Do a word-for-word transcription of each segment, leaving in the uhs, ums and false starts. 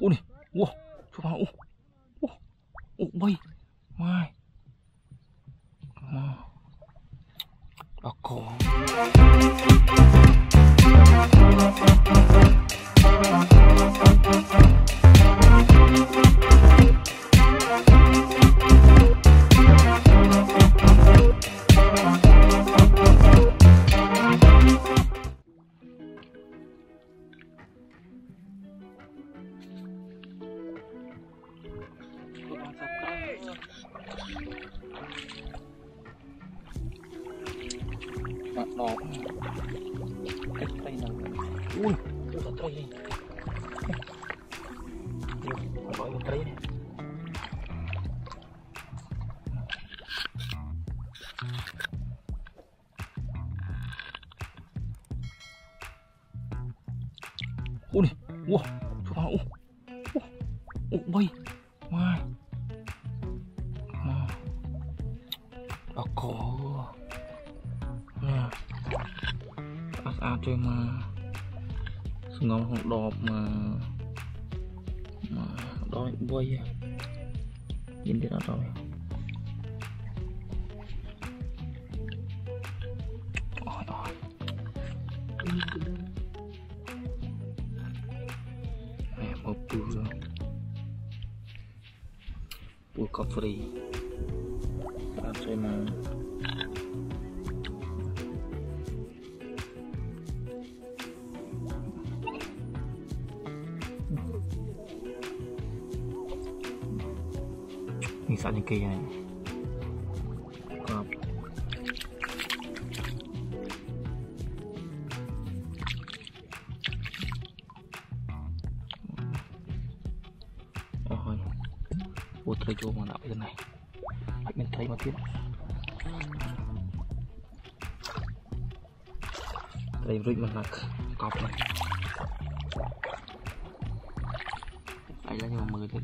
Ui này, wow, chụp vào, ui, ui, bay, mai, mà, đã có. Mặt đỏ cái cây nào ui cái cây này gọi là cây này ui này wow chụp vào ui bay mai mà đã có nè ác ác chơi mà ngon không đọp mà mà đói quay nhìn thấy đó rồi ôi ôi mẹ một bữa bữa cà phê ác chơi mà mình sợ những cây này cọp ôi buat trời vô mà đạo bên này mình thấy mà tiếp đây rít mình là cọp này đây là nhưng mà mười thôi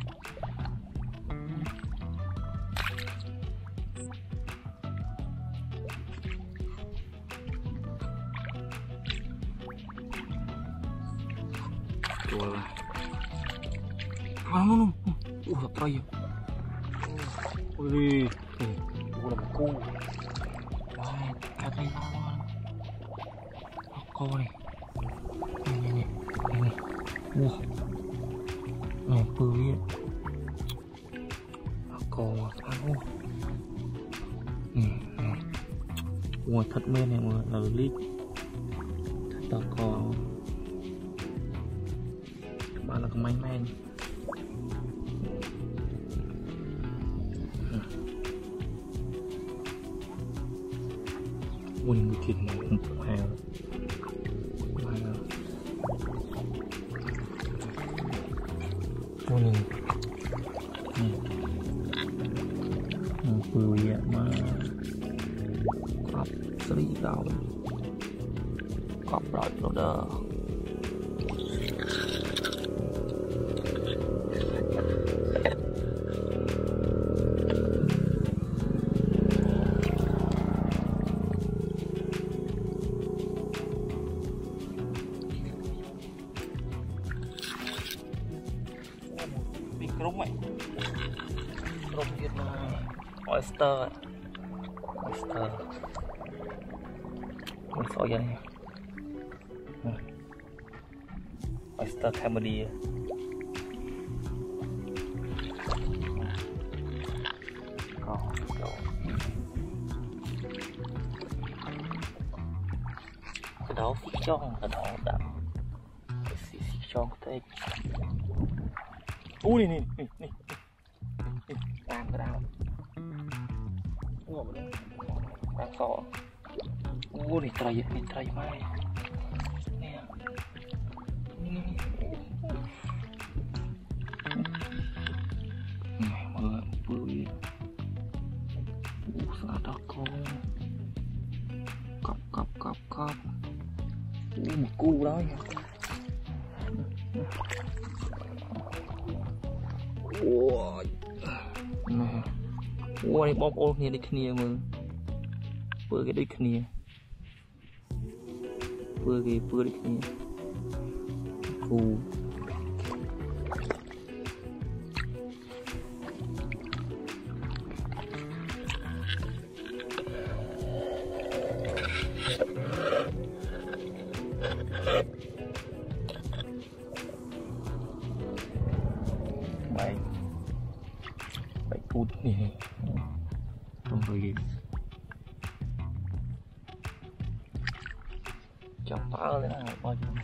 rồi à, nó nó ui thật tay ui đi ui là một cu đây cái tay nó nó co này này này này này ui này bự nó co mà ăn nè nè ui thật mê này mà là lít thật to co bạn là cái máy men ui người chuyện này không có heo ui nhìn bự vậy mà cọp xí đâu cọp rồi nó đờ rung mày rung Việt Nam oyster oyster con sỏi vậy nè oyster Cambodia còn cái đó xí chong cái đó đậm cái xí chong thế ui này này này này làm cái nào đang sọ ui này trời này trời mai nè này mưa bụi u sa đỏ con cọp cọp cọp cọp ui một cu đó ui nè ui này bóp ô này đi kia mà vừa cái đi kia vừa cái vừa đi kia cu Ôi chọc to lên nào bao nhiêu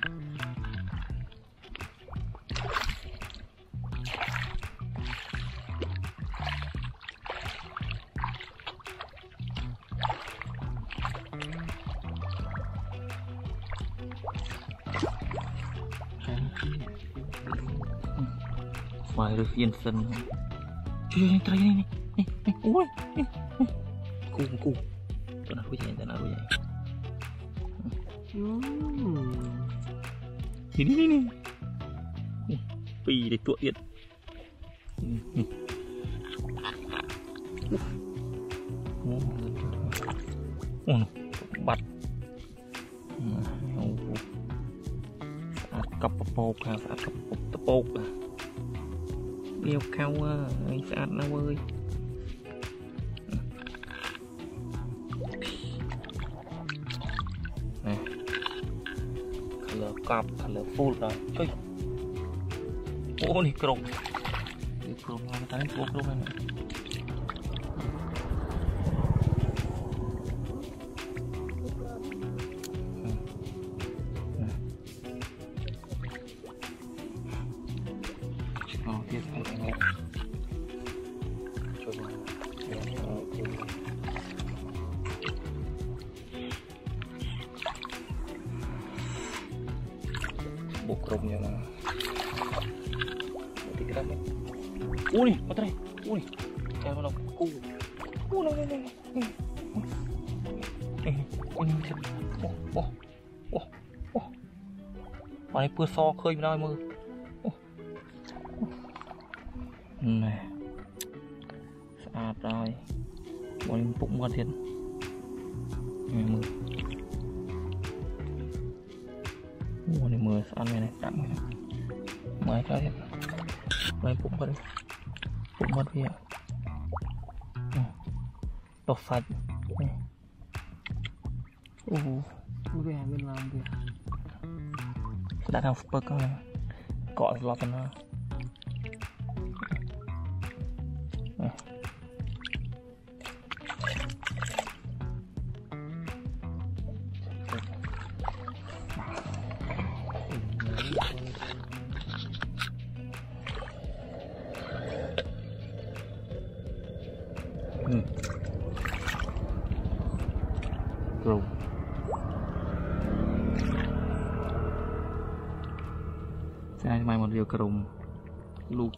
ngoài được yên sân chơi chơi chơi này này này ui cu cu tao nào vậy tao nào vậy thì đi đi đi pì để tuột điện bật cặp bột à cặp bột bột à đeo cao anh sẽ ăn đâu ơi nè color cặp color full rồi chơi ô này cồng cái cồng làm cái cồng cồng này bộ chrome là một cái đắp ui bắt đây ui em nó cu ui này này này này ui thật ô ô ô ô này vừa so khơi mới mơ nè sạch rồi bọn bụng ngon thiệt mưa mùa này mưa ăn này này tặng này mấy cái đấy mấy bụng vào đây bụng vào đây đột sạch u về bên làm việc đã làm super con này cọ lọt vào nó ừ. Rồi sẽ mai một điều cồng lụt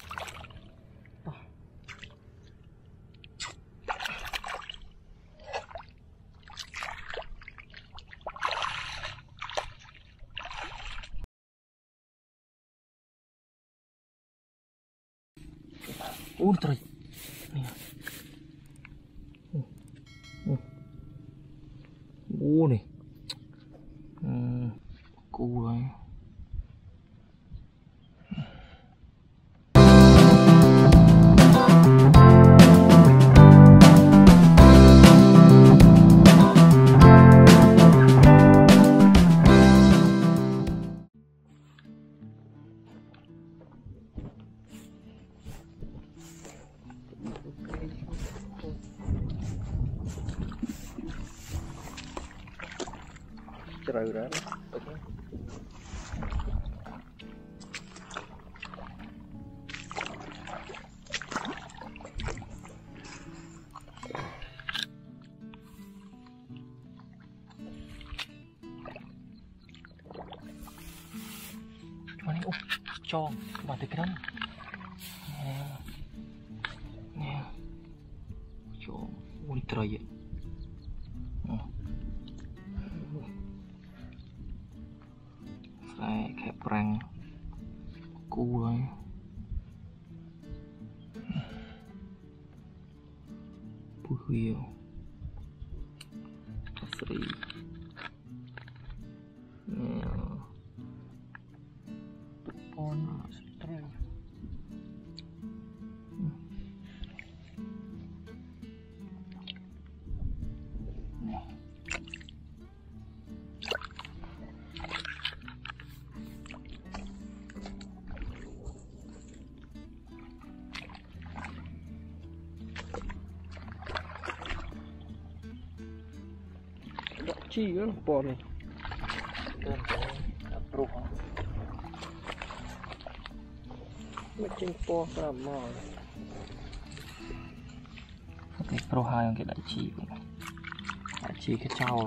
ui trời ô này cu rồi trời đó cho vào từ cái đó nè nè cho ui trời vậy phải khép răng cu rồi bùi khuya sri nè on string chi kan po ni. Dan pro. Macam po sama. Oke, pro hai yang kita chi. Chi kacau.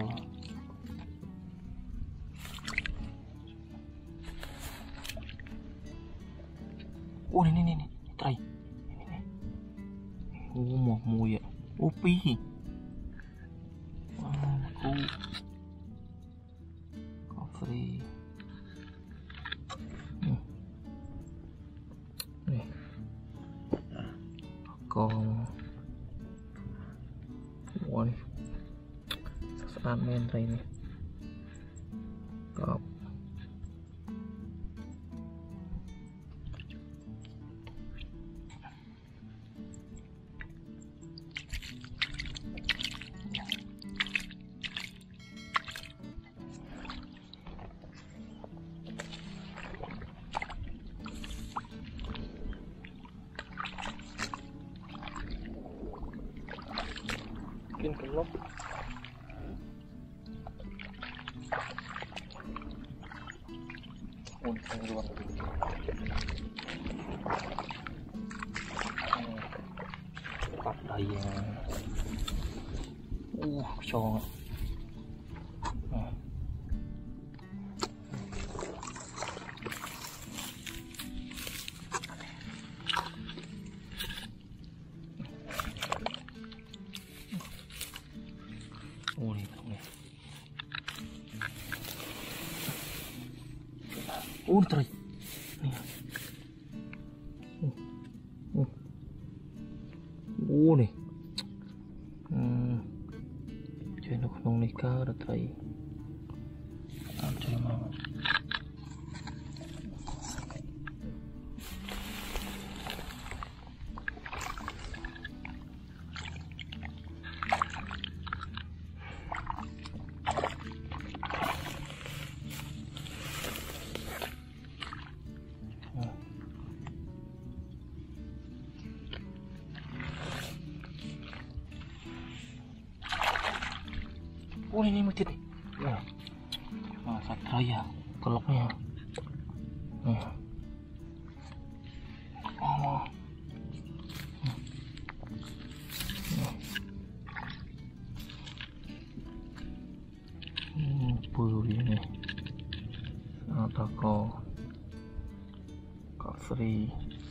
Oh ni ni ni, try. Ni ni. Oh mau mau ya. Oh pi. Wah, aku. Coffee. Hmm. Ni. Con. Wow ni. Sasaan men try ni. Kap. Mungkin kelop. Untuk luar. Patah ya. Uh, kacau. Oh ni, ni. Oh try. Ni. Oh. Oh ni. Hmm. Jadi nak nong nikah dah try. Tak try mau. Oh ini mati ni. Ya. Ah, satu ya. Kelopnya. Nih. Oh. Hmm, bulu ini. Ada kau. Kak Sri.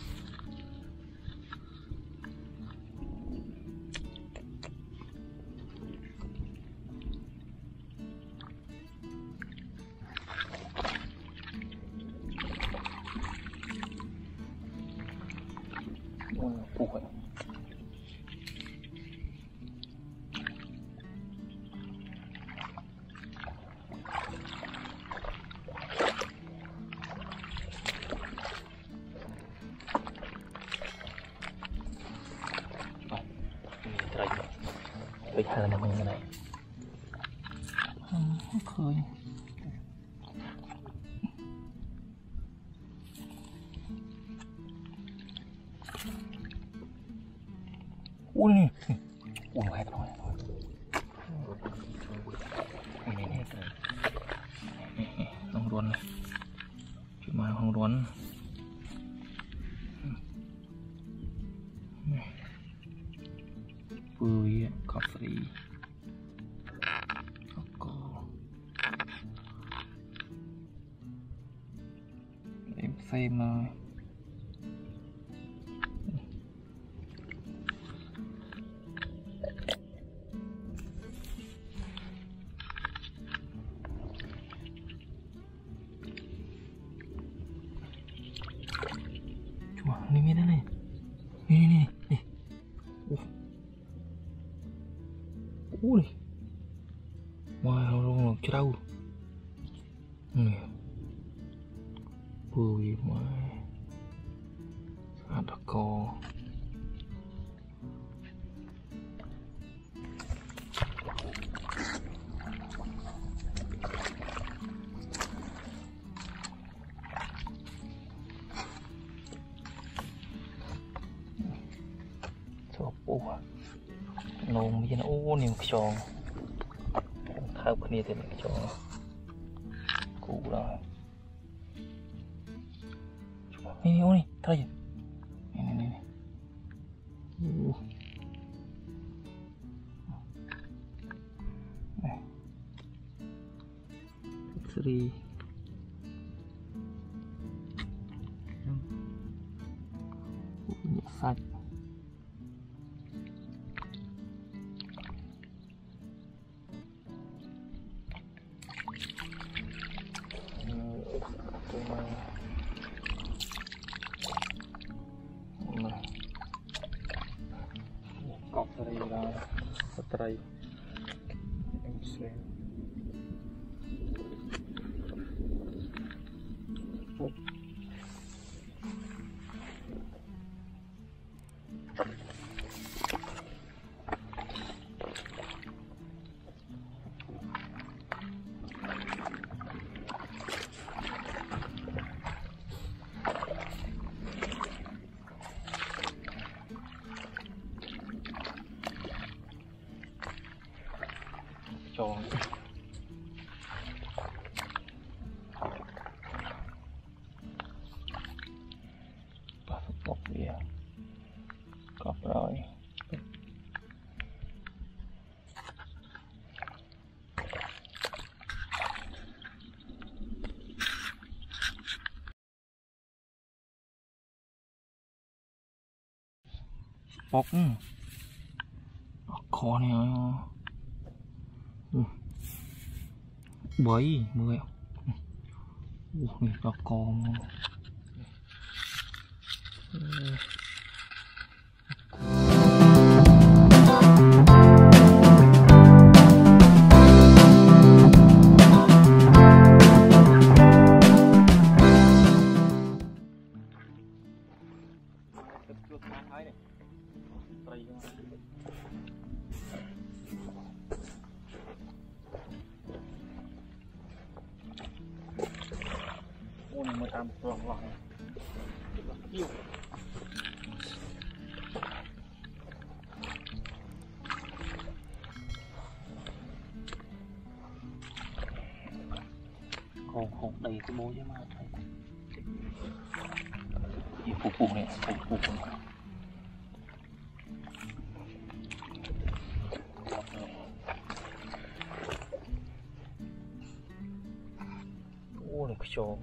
不会。Oh, ini terakhir. Lihat namanya mana? Hmm, okay. Oh ni, oh hai thôi, ini ini ini, hong ruan này, cuma hong ruan, bui, coffee, aku, em xem rồi. Wah, ini mana nih? Ini nih, nih. Uh. Uh nih. Wah, orang cerau. Nih. Bui mai. Ada kau. Ủa, nôn bây giờ nó u nhiều cái tròn hợpគ្នាទៀតcái chỗ cũ rồi này ô này thôi này này này này three sạch cọc ra đây là ra đây em xem cho bọc đi cọp rồi bọc khó này bảy mười ui to con ôi một am lòng lòng yêu còn không đầy cái bố chứ mà thấy phục vụ này phục vụ ô này cái chỗ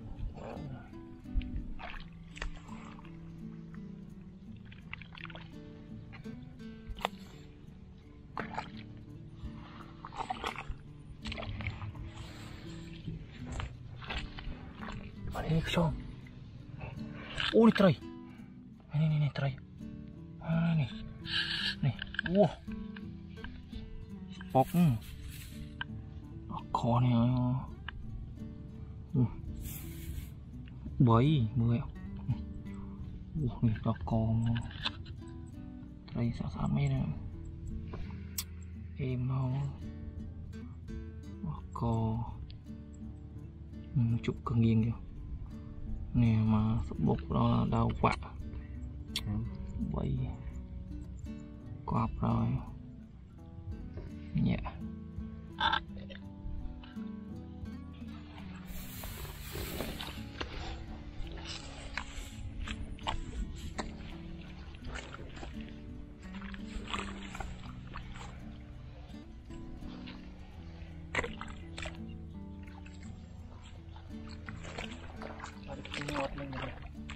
ini kecil, oh ini tray, ini ini ini tray, ah ini, nih, wah, pok, khó này, bảy mười, uh này to con, tray sáu sáu mấy này, em không, có, chụp cưng nghiêng kìa. Nè mà bột đó là đau quạ bảy cọp rồi nhẹ ngọt lên rồi.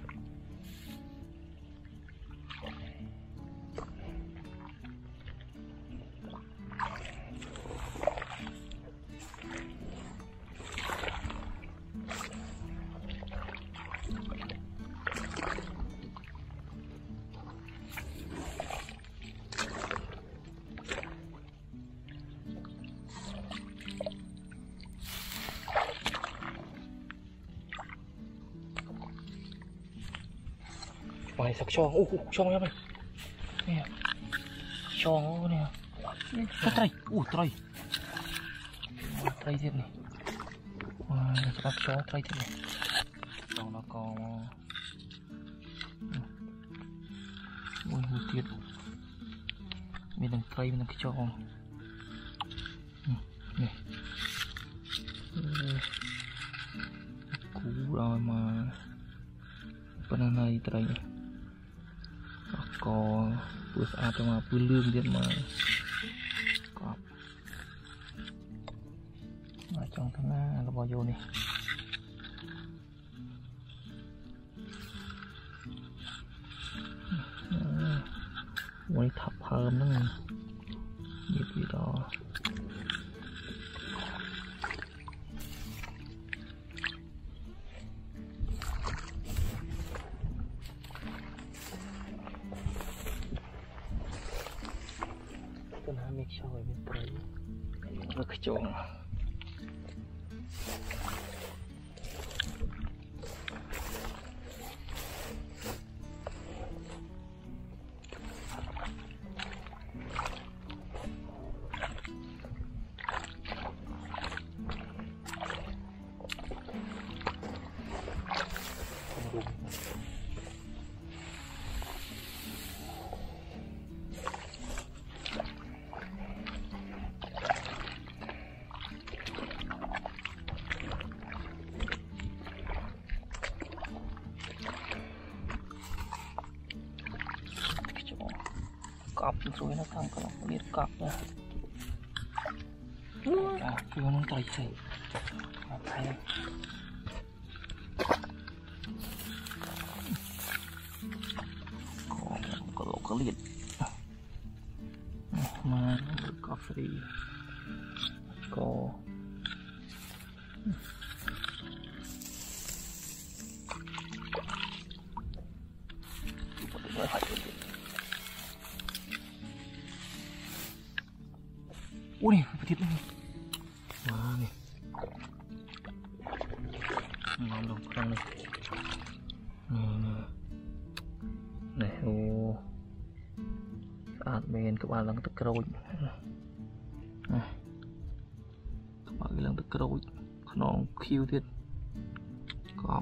Ngoài sạc cho, ô cho em này, nè, cho nè, có tray, ô tray, tray thế này, ngoài sạc cho tray thế này, còn nó còn, ôi một tiết, mình đang tray mình đang cho, nè cú rồi mà bên này trời có bữa sáng cho mà bữa lương điện mà có ở trong thằng na là bao nhiêu này mới thập hơn đó như gì đó con hai miếng sôi bên trái rất tròn cọp rồi nó không có biết cọp nữa à kêu nó tay xì tay có có lỗ có liệt mà cọp đi có ui này phải thịt này wow này ngon đồng không này này này ô sạch bên các bạn lần tức rồi các bạn cái lần tức rồi nó kêu thiệt cọp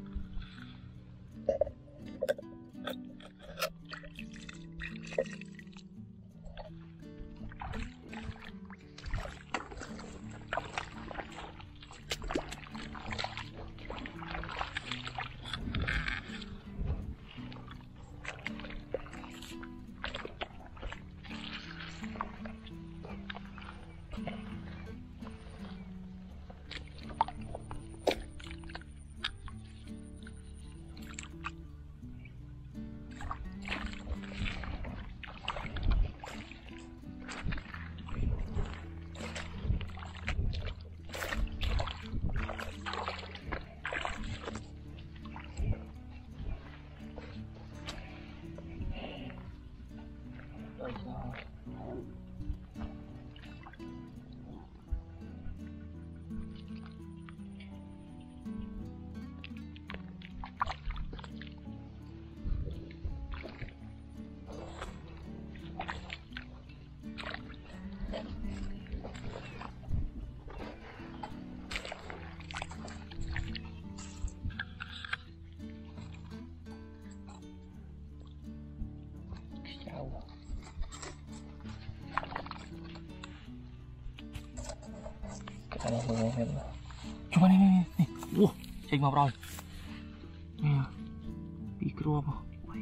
cái này mình mình chụp này này này wow chạy màu rồi nè bị cua mà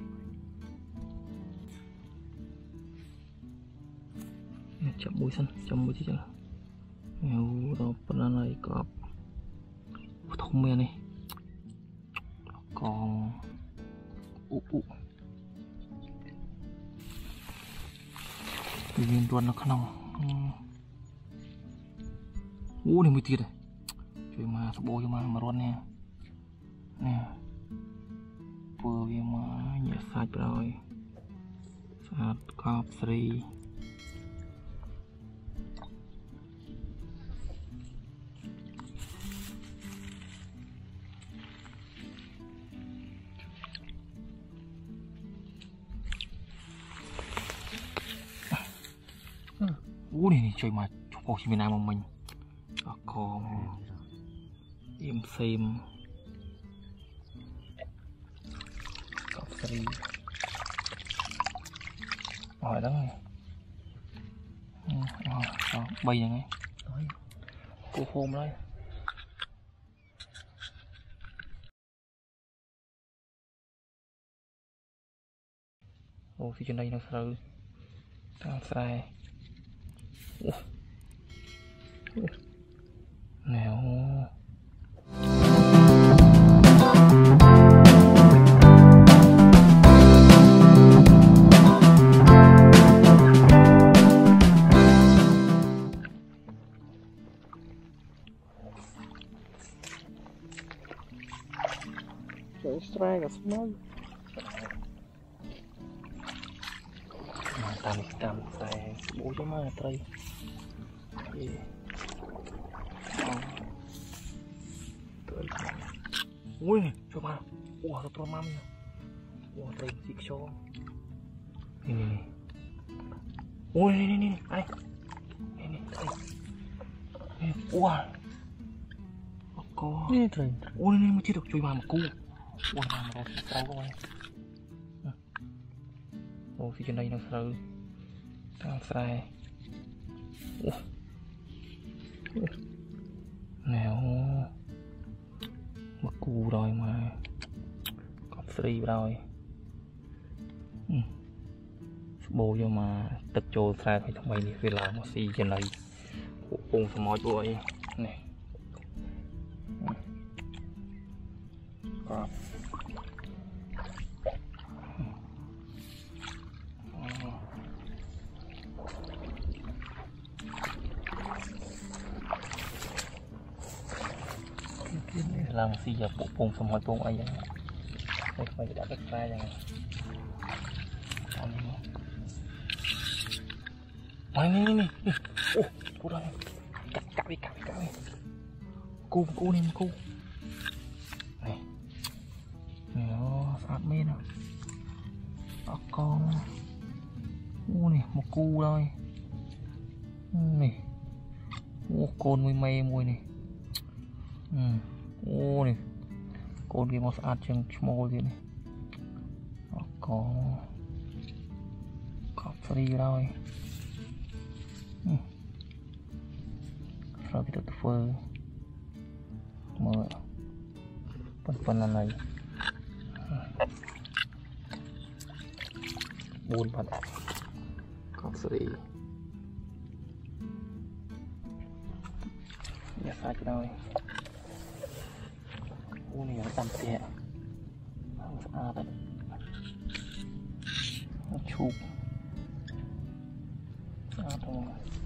chậm mũi xanh chậm mũi chứ chẳng nhiều đó phần này có thông men này còn ụ ụ tự nhiên tuần nó khăn nòng ú này mới tiệt này chơi mà sắp bôi cho mà mà luôn nè nè vừa vì mà nhẹ sạch rồi sạch cọp sri ú này chơi mà Hồ Chí Minh Nam của mình còn em xem cọp sri rồi đó rồi bay rồi ngay cô hôm đấy ô thì trên đây nó sao đang sai nào cái strike là small tam tam tay bố cho mà tay ui cho mà ủa nó pro mắm ủa tay chích cho này này ui này này này này này này này ủa có ui này mới chết được chui mà một cu ui mà ra sao coi ô phía trên đây nó sao đang sai nào mất cù rồi mà còn free rồi ừ. Bố vô mà tập trồ sai phải thằng mày đi về làm một xì trên này cùng phải mỏi bụi này còn làm gì giờ bộ phùng xong hỏi phùng ấy vậy đây mày đã cắt ra rồi mày này này này ô cô đây cắt cắt đi cắt đi cắt đi cu cu này cu này này nó sát bên nào đó con u này một cu thôi này ô côn mùi mây mùi này ừ. Ô này con kia nó sát chân small thế này nó có có free rồi ừ. Rồi cái được phơi mở phần phần là này buồn phần có free nhà sai cái đâu ô này nó tầm tệ à đấy nó chụp à thôi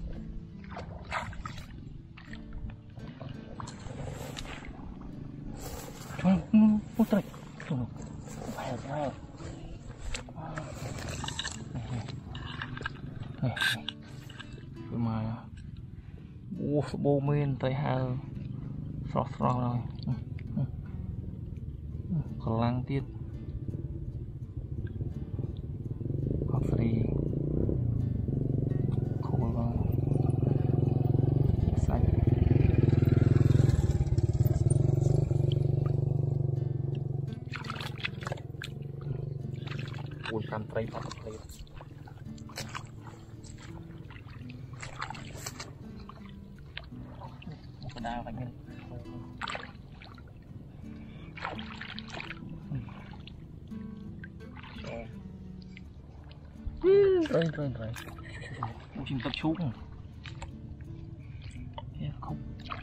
cho nó nó trời trời phải sao này mà ô bô men tới hai sọt sọt rồi còn lăng tiết có free khôi vào sạch ui cam tây bọc tây một cái đao phải nhân rồi rồi rồi ủa chim tập xuống không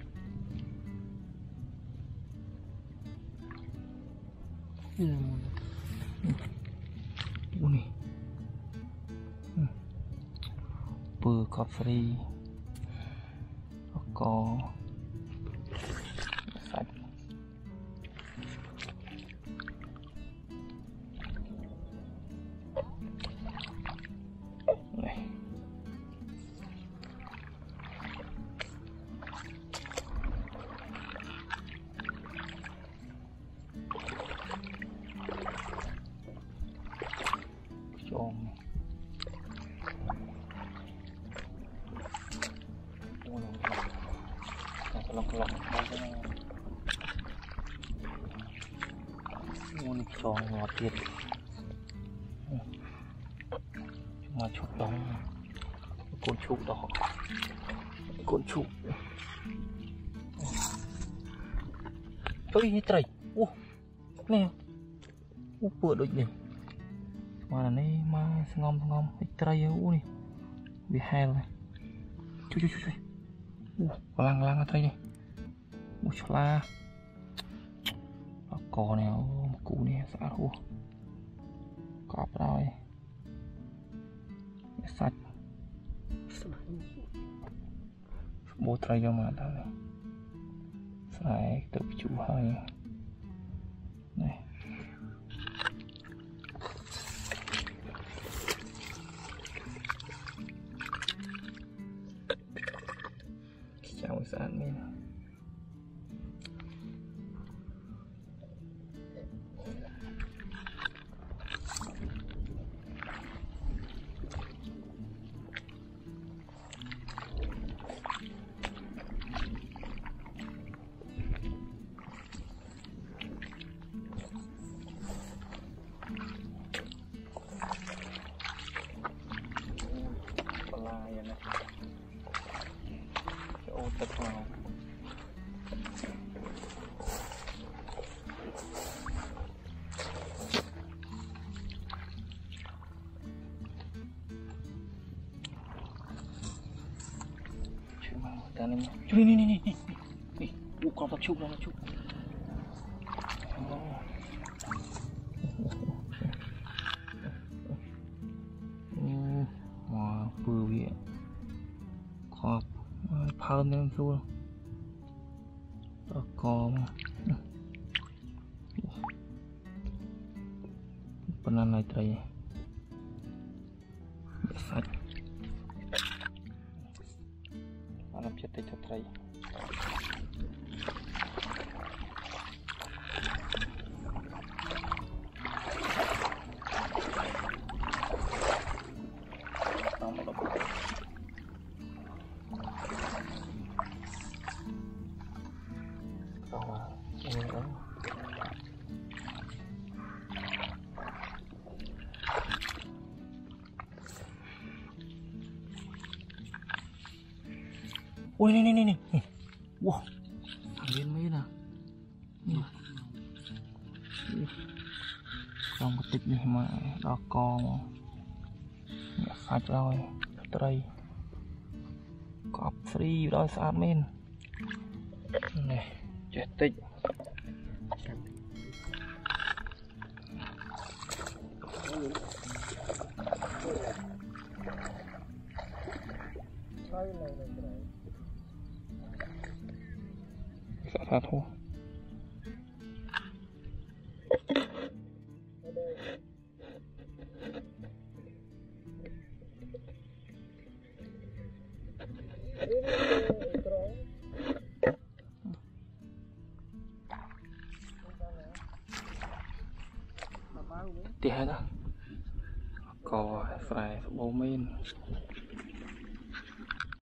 ủa này bơ cà phê có sạch chôm lọc lọc muôn cho ngọt tiệt mà chụp đóng con chụp đó con chụp Ôi trời. Ô nè. Ô bữa đôi này mà là này mà ngon ngon cái trời ơi bị heo này chui chui chui ô lang lang ở đây này ô la cò này ô cụ này xã ô cọp rồi sạch bố trời cho mà tao này phải tự chủ hơi này chào sản mình tập vào chui này này này này này u con tập trung nó tập trung mà vừa vậy cọp phơm lên xuống cò bên này trời sạch làm chết tay cho trời ôi này này này này wow lên mấy nè trong một tịch này mà đó con sạch rồi đây cọp free đó sát men này chết tịch sát thôi tiếp đó cò phải bố men